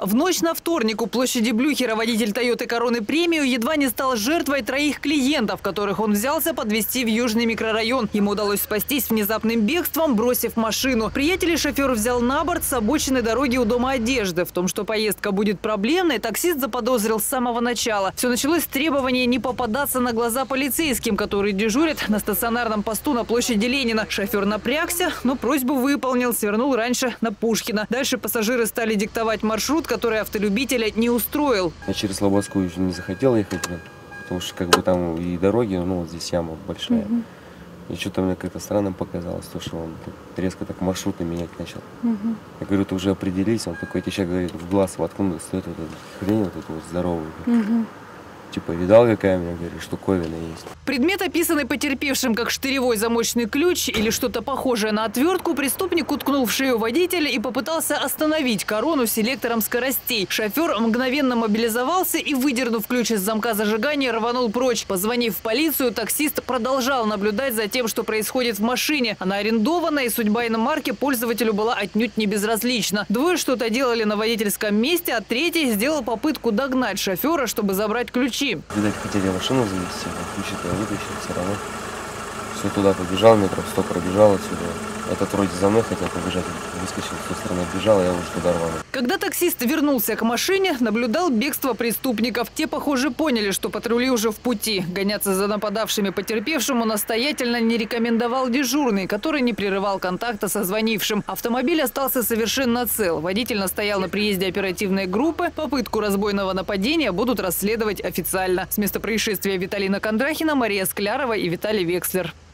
В ночь на вторник у площади Блюхера водитель Toyota Corolla премию едва не стал жертвой 3 клиентов, которых он взялся подвезти в южный микрорайон. Ему удалось спастись внезапным бегством, бросив машину. Приятелей шофер взял на борт с обочины дороги у дома одежды. В том, что поездка будет проблемной, таксист заподозрил с самого начала. Все началось с требования не попадаться на глаза полицейским, которые дежурят на стационарном посту на площади Ленина. Шофер напрягся, но просьбу выполнил, свернул раньше на Пушкина. Дальше пассажиры стали диктовать маршрут, который автолюбителя не устроил. Я через Слободскую уже не захотел ехать, потому что как бы там и дороги, вот здесь яма большая. И что-то мне как-то странным показалось, то, что он резко так маршруты менять начал. Я говорю, ты уже определись, он такой, тебе говорит, в глаз воткнул, стоит вот эта хрень, вот эту вот здоровую. Типа, видал, какая у меня, говорит, штуковина есть. Предмет, описанный потерпевшим как штыревой замочный ключ или что-то похожее на отвертку, преступник уткнул в шею водителя и попытался остановить корону селектором скоростей. Шофер мгновенно мобилизовался и, выдернув ключ из замка зажигания, рванул прочь. Позвонив в полицию, таксист продолжал наблюдать за тем, что происходит в машине. Она арендованная, и судьба иномарки пользователю была отнюдь не безразлична. Двое что-то делали на водительском месте, а третий сделал попытку догнать шофера, чтобы забрать ключи. Видать, хотели машину завести, а ключи-то я вытащил все равно. Все туда побежал, метров 100 пробежал отсюда. Этот вроде за мной хотел побежать, выскочил, с той стороны бежал, а я уже туда рванул. Когда таксист вернулся к машине, наблюдал бегство преступников. Те, похоже, поняли, что патрули уже в пути. Гоняться за нападавшими потерпевшему настоятельно не рекомендовал дежурный, который не прерывал контакта со звонившим. Автомобиль остался совершенно цел. Водитель настоял на приезде оперативной группы. Попытку разбойного нападения будут расследовать официально. С места происшествия Виталина Кондрахина, Мария Склярова и Виталий Векслер.